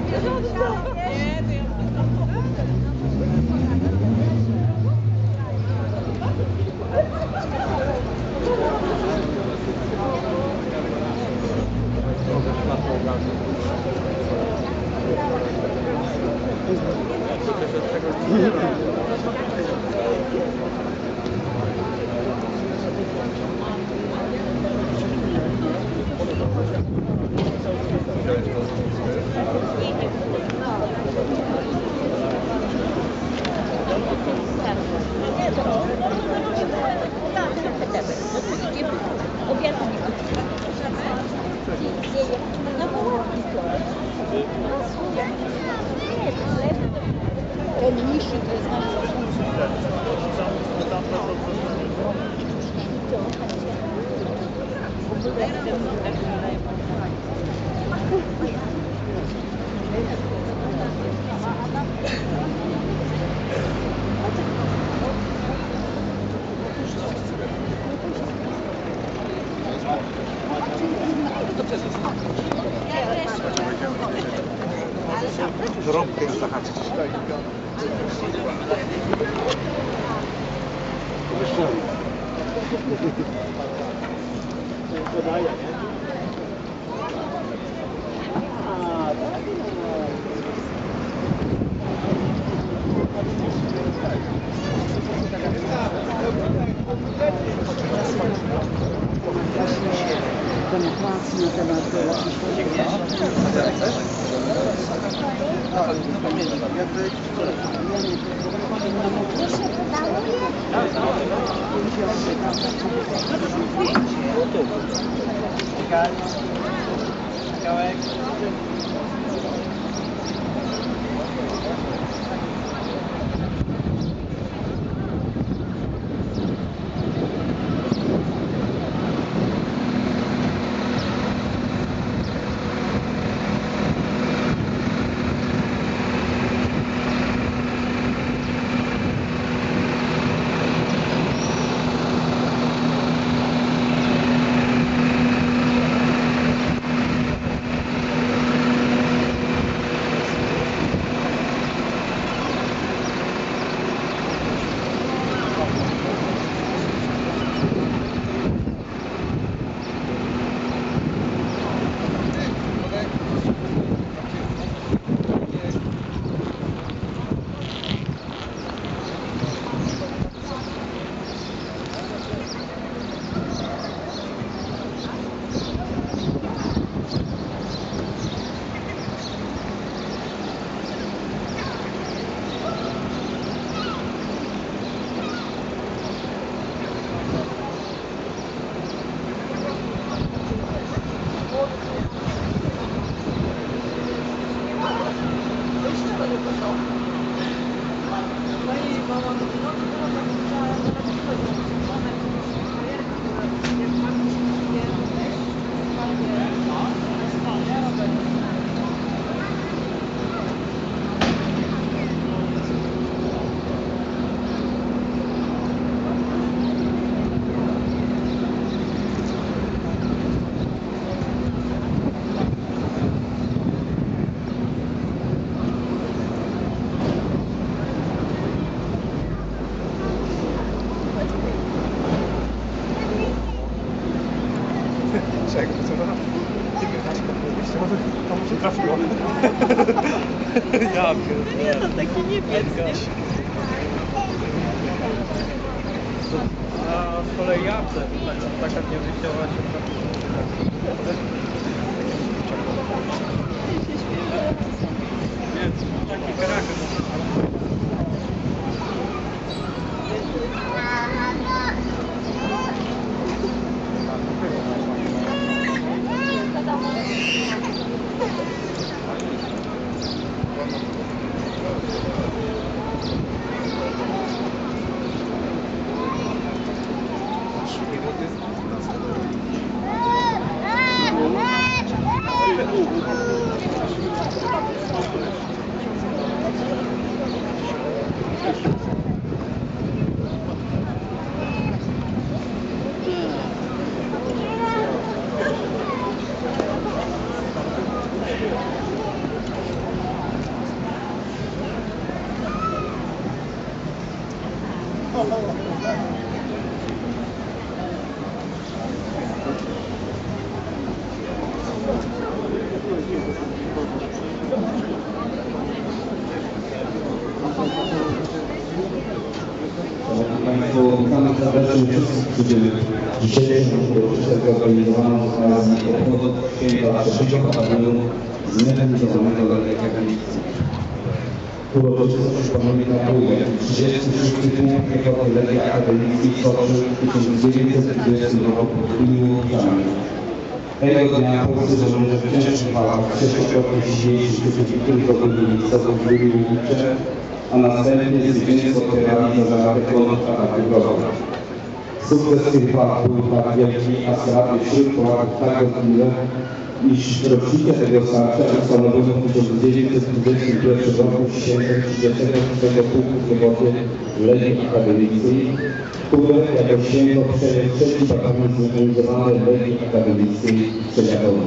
Ten niższy to jest Rąbkę jest zahaczyć. Podaję, nie? Demokracji na temat Kawałek. Czego? Co to? To mu się trafiło. Ja pierdolę. Nie, to taki niebieski. A z kolei jabłce, taka niewyjściowa się trafiła. Nie, taki charakter. Minuty. studium dzisiejszą uroczystość zorganizowaną z okazji obchodu święta trzeciego batalonu zmechanizowanego Legii Akademickiej. Uroczystość pamiętuje 36 punkt piechoty Legii Akademickiej stoczył w 1920 roku w Gliwicami. Tego dnia polscy żołnierze w ciężkich walkach sześciokrotnie dzisiejszych tylko byli Gliwice, a następnie zwycięstwo odbierali za żarty kontrataku wroga. Sukces tych walk był tak wielki, a straty wśród Polaków tak możliwe, iż rocznicę tego starcia ustanowiono w 1921 roku 1036 pułku piechoty Legii Akademickiej, które jako święto przejął trzeci batalion zmechanizowanej Legii Akademickiej w Przeciakowie.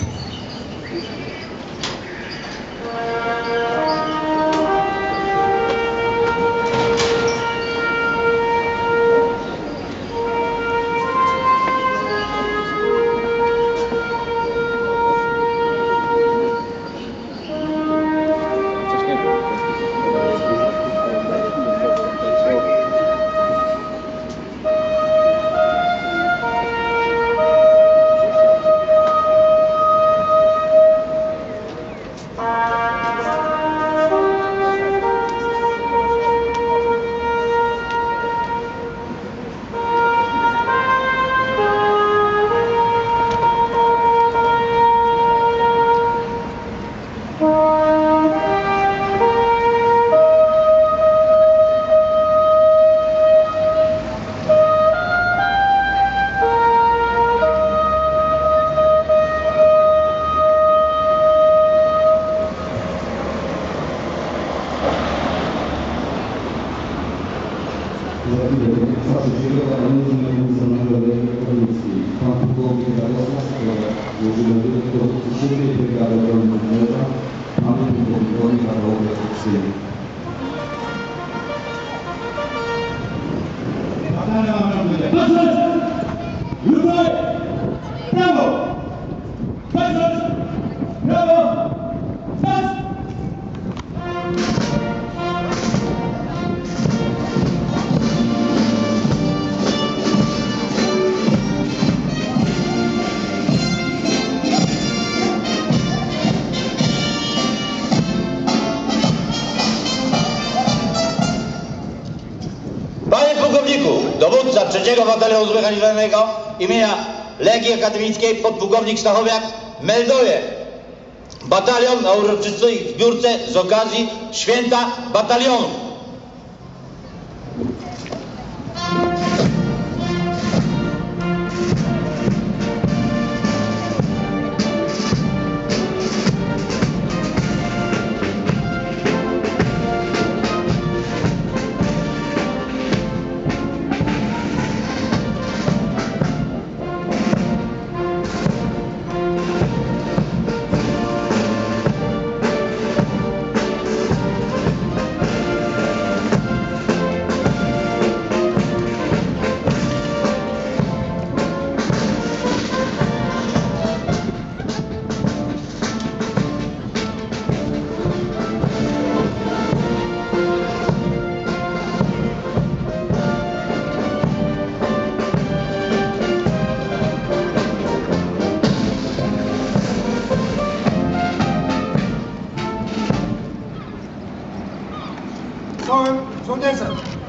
Dowódca trzeciego batalionu zmechanizowanego imienia Legii Akademickiej podpułkownik Stachowiak melduje batalion na uroczystej zbiórce z okazji święta batalionu. Żołnierze!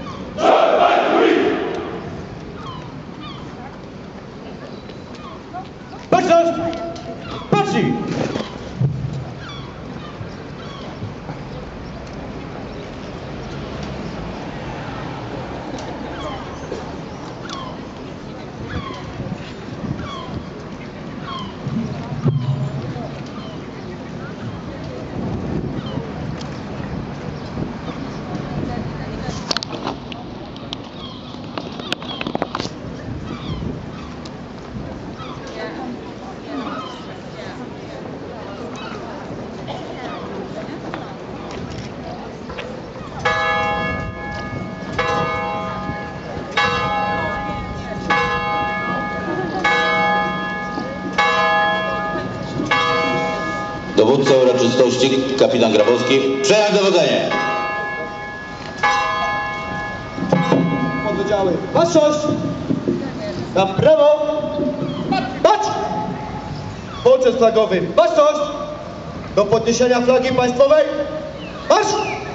Baczność! Patrzyj! Dowódca uroczystości, kapitan Grabowski, przejąć dowodzenie. Podwydziały. Baczność! Na prawo! Patrz! Poczet flagowy, baczność! Do podniesienia flagi państwowej, marsz!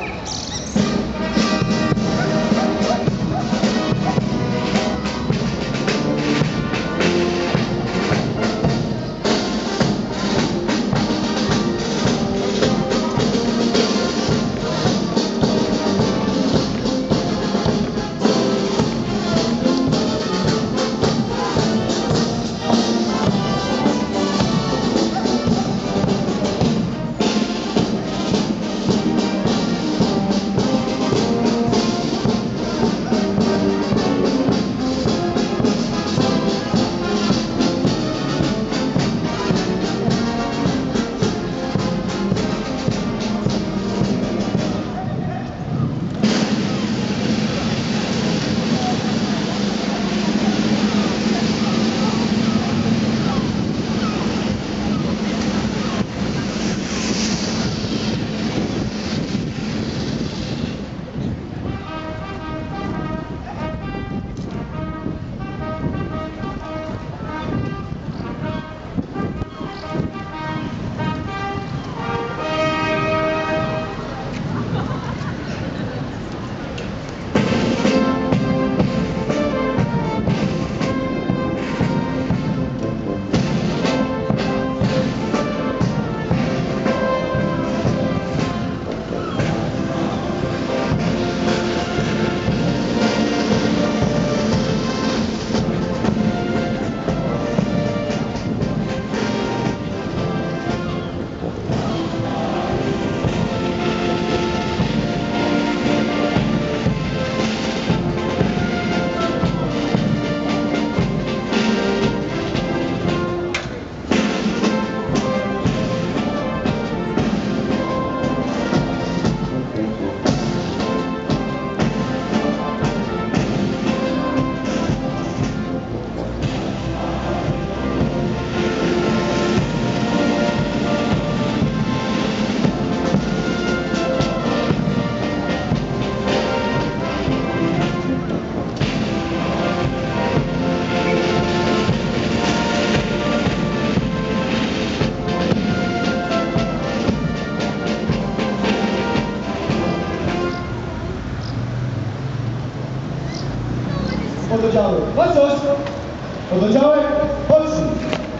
Pododdziały, baczność! Pododdziałek, pocznij!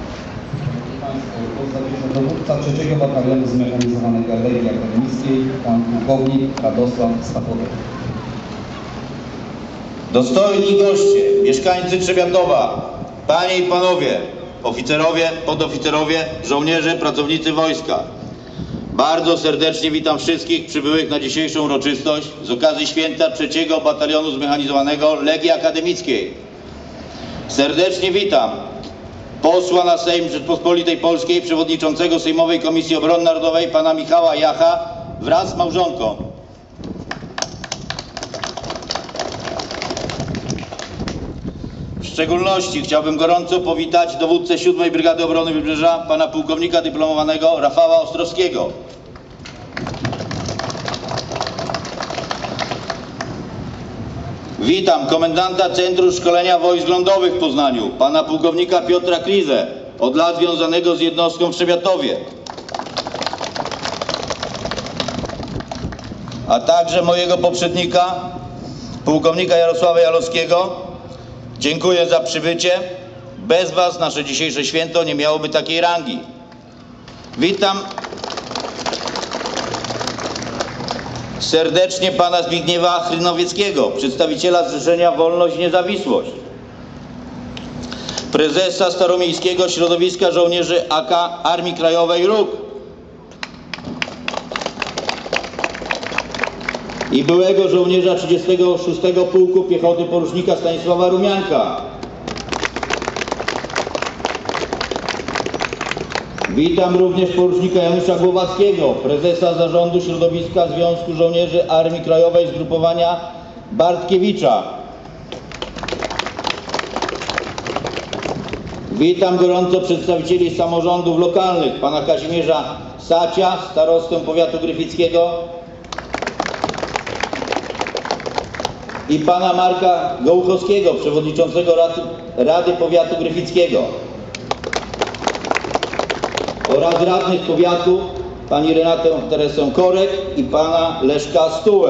Państwo, dowódca 3 Batalionu Zmechanizowanego Legii Akademickiej, pan pułkownik Radosław Stachowiak. Dostojni goście, mieszkańcy Trzebiatowa, panie i panowie, oficerowie, podoficerowie, żołnierze, pracownicy wojska. Bardzo serdecznie witam wszystkich przybyłych na dzisiejszą uroczystość z okazji święta 3 Batalionu Zmechanizowanego Legii Akademickiej. Serdecznie witam posła na Sejm Rzeczpospolitej Polskiej, przewodniczącego Sejmowej Komisji Obrony Narodowej, pana Michała Jacha wraz z małżonką. W szczególności chciałbym gorąco powitać dowódcę 7 Brygady Obrony Wybrzeża, pana pułkownika dyplomowanego Rafała Ostrowskiego. Witam komendanta Centrum Szkolenia Wojsk Lądowych w Poznaniu, pana pułkownika Piotra Krizę, od lat związanego z jednostką w Trzebiatowie. A także mojego poprzednika, pułkownika Jarosława Jalowskiego. Dziękuję za przybycie. Bez was nasze dzisiejsze święto nie miałoby takiej rangi. Witam serdecznie pana Zbigniewa Chrynowieckiego, przedstawiciela Zrzeszenia Wolność i Niezawisłość, prezesa Staromiejskiego Środowiska Żołnierzy AK Armii Krajowej RUK i byłego żołnierza 36 Pułku Piechoty porucznika Stanisława Rumianka. Witam również porucznika Janusza Głowackiego, prezesa Zarządu Środowiska Związku Żołnierzy Armii Krajowej Zgrupowania Bartkiewicza. Witam gorąco przedstawicieli samorządów lokalnych, pana Kazimierza Sacia, starostę powiatu gryfickiego, i pana Marka Gołuchowskiego, przewodniczącego Rady Powiatu Gryfickiego oraz radnych powiatu pani Renatę Teresę Korek i pana Leszka Stułę.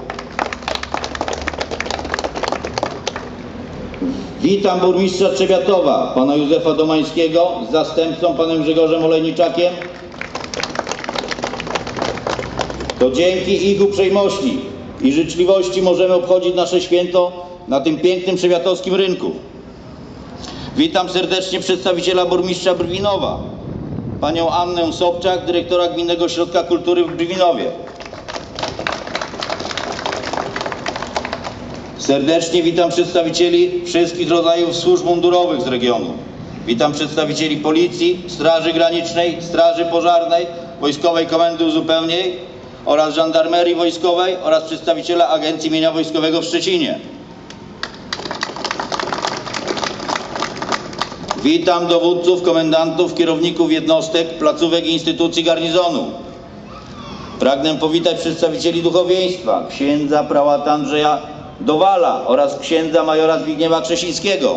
Witam burmistrza Trzebiatowa, pana Józefa Domańskiego z zastępcą panem Grzegorzem Olejniczakiem. To dzięki ich uprzejmości i życzliwości możemy obchodzić nasze święto na tym pięknym trzebiatowskim rynku. Witam serdecznie przedstawiciela burmistrza Brwinowa, panią Annę Sobczak, dyrektora Gminnego Ośrodka Kultury w Brwinowie. Serdecznie witam przedstawicieli wszystkich rodzajów służb mundurowych z regionu. Witam przedstawicieli Policji, Straży Granicznej, Straży Pożarnej, Wojskowej Komendy Uzupełnień oraz Żandarmerii Wojskowej oraz przedstawiciela Agencji Mienia Wojskowego w Szczecinie. Witam dowódców, komendantów, kierowników jednostek, placówek i instytucji garnizonu. Pragnę powitać przedstawicieli duchowieństwa, księdza prałata Andrzeja Dowala oraz księdza majora Zbigniewa Krzesińskiego.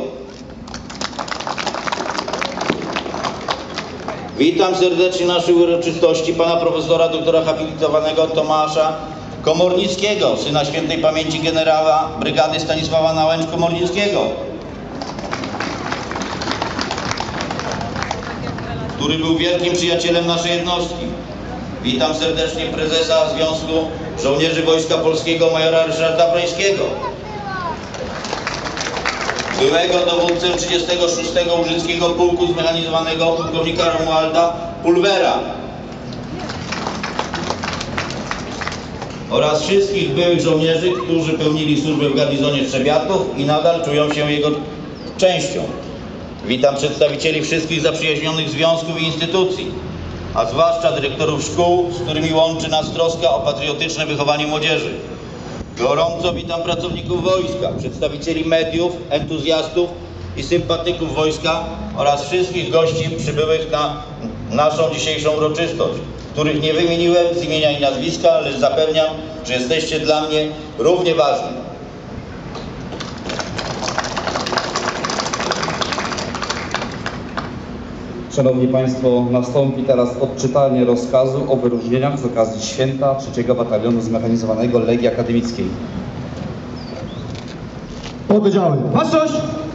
Witam serdecznie naszej uroczystości pana profesora doktora habilitowanego Tomasza Komornickiego, syna świętej pamięci generała brygady Stanisława Nałęcz-Komornickiego, który był wielkim przyjacielem naszej jednostki. Witam serdecznie prezesa Związku Żołnierzy Wojska Polskiego majora Ryszarda Brońskiego, byłego dowódcę 36. Użyckiego Pułku Zmechanizowanego pułkownika Romualda Pulwera oraz wszystkich byłych żołnierzy, którzy pełnili służbę w garnizonie Trzebiatów i nadal czują się jego częścią. Witam przedstawicieli wszystkich zaprzyjaźnionych związków i instytucji, a zwłaszcza dyrektorów szkół, z którymi łączy nas troska o patriotyczne wychowanie młodzieży. Gorąco witam pracowników wojska, przedstawicieli mediów, entuzjastów i sympatyków wojska oraz wszystkich gości przybyłych na naszą dzisiejszą uroczystość, których nie wymieniłem z imienia i nazwiska, lecz zapewniam, że jesteście dla mnie równie ważni. Szanowni Państwo, nastąpi teraz odczytanie rozkazu o wyróżnieniach z okazji święta 3. Batalionu Zmechanizowanego Legii Akademickiej. Pododdziały. Baczność!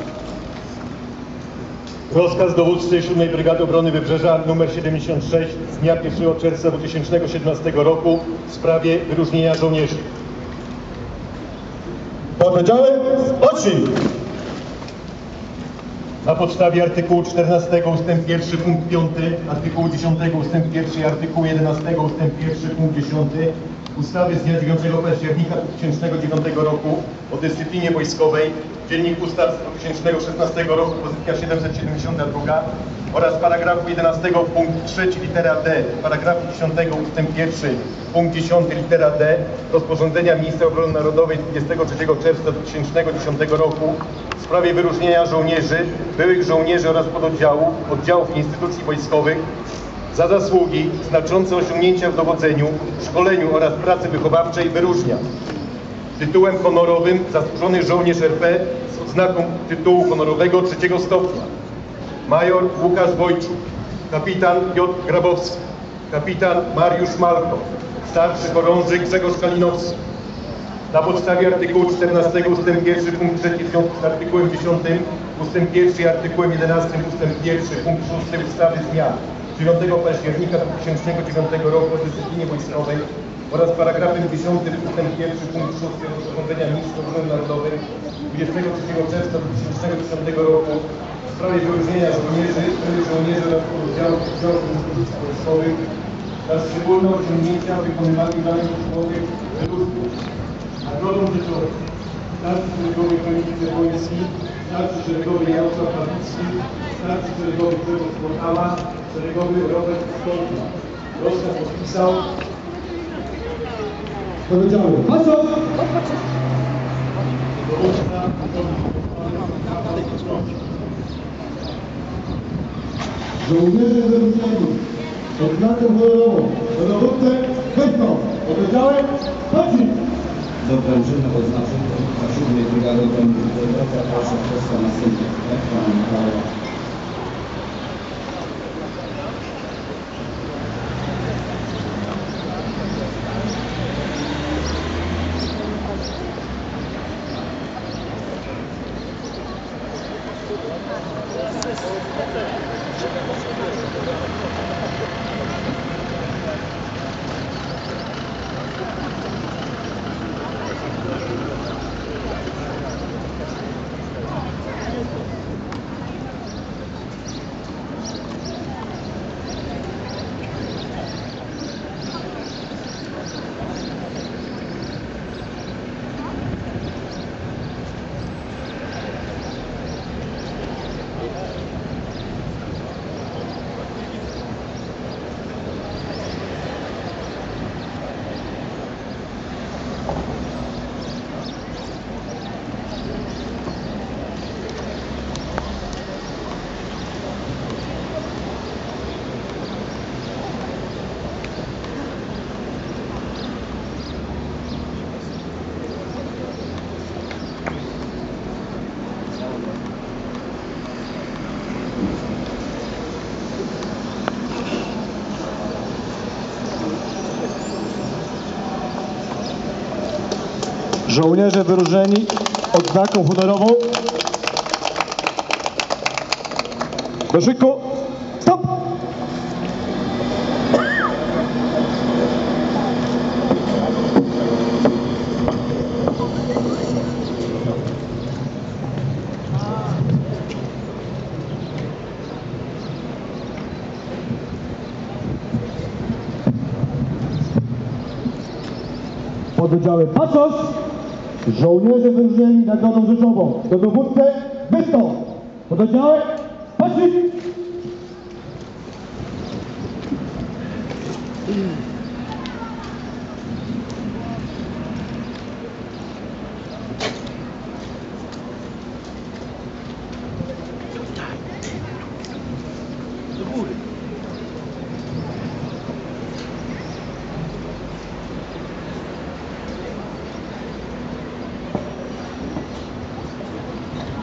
Rozkaz dowódcy 7 Brygady Obrony Wybrzeża nr 76 z dnia 1 czerwca 2017 roku w sprawie wyróżnienia żołnierzy. Pododdziały. Oczy! Na podstawie artykułu 14 ust. 1 punkt 5, artykułu 10 ust. 1 i artykułu 11 ust. 1 punkt 10 ustawy z dnia 9 października 2009 roku o dyscyplinie wojskowej, Dziennik Ustaw z 2016 roku, pozycja 772 oraz paragrafu 11 punkt 3 litera D, paragrafu 10 ust. 1 punkt 10 litera D rozporządzenia Ministra Obrony Narodowej z 23 czerwca 2010 roku w sprawie wyróżnienia żołnierzy, byłych żołnierzy oraz pododdziałów, oddziałów i instytucji wojskowych za zasługi, znaczące osiągnięcia w dowodzeniu, szkoleniu oraz pracy wychowawczej wyróżnia tytułem honorowym zasłużony żołnierz RP z odznaką tytułu honorowego 3 stopnia major Łukasz Wojczuk, kapitan Piotr Grabowski, kapitan Mariusz Malko, starszy chorąży Grzegorz Kalinowski. Na podstawie artykułu 14 ust. 1 punkt 3 w związku z artykułem 10 ust. 1 i artykułem 11 ust. 1 punkt 6 ustawy z dnia 9 października 2009 roku o dyscyplinie wojskowej oraz paragrafem 10 ust. 1 punkt 6 rozporządzenia Ministra Obrony Narodowej 23 czerwca 2010 roku w sprawie wyróżnienia żołnierzy, byłych żołnierzy oraz pododdziałów instytucji wojskowych za szczególne osiągnięcia w wykonywaniu danych służbowych wyróżnił nagrodą rzeczową starszy szeregowy Kamil Cebojewski, starszy szeregowy Jarosław Pawlicki, starszy szeregowy Grzegorz Portala, szeregowy Robert Stolna. Rozkaz podpisał Pododdziały. Baczność! dowódca Żołnierze wyróżnieni odznaką honorową do dowódcę Wysną. Pododdziały. Chodzi! Do prężyny oznaczeń 7 Brygady Obrony proszę przez pana sędziego, pana Michała. Żołnierze wyróżnieni odznaką honorową. Do szyku. Stop! Pododdziały patrzeć. Żołnierze wyróżnieni nagrodą rzeczową. Do dowódcy wystąp. Pododdziały patrzeć.